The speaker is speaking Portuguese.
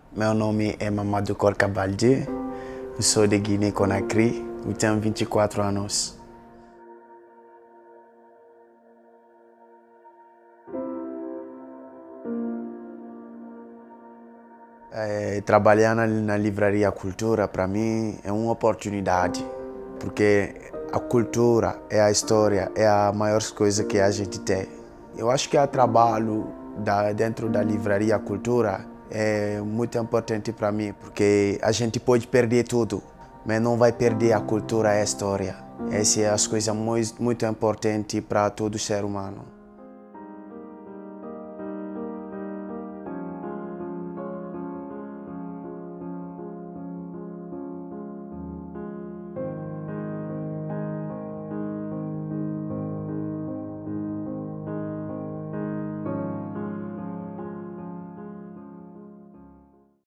Meu nome é Mamadou Korka Baldé, sou de Guiné-Conakry, eu tenho 24 anos. Trabalhar na Livraria Cultura, para mim, é uma oportunidade, porque a cultura é a história, é a maior coisa que a gente tem. Eu acho que o trabalho dentro da Livraria Cultura é muito importante para mim, porque a gente pode perder tudo, mas não vai perder a cultura e a história. Essa é as coisas muito importantes para todo ser humano.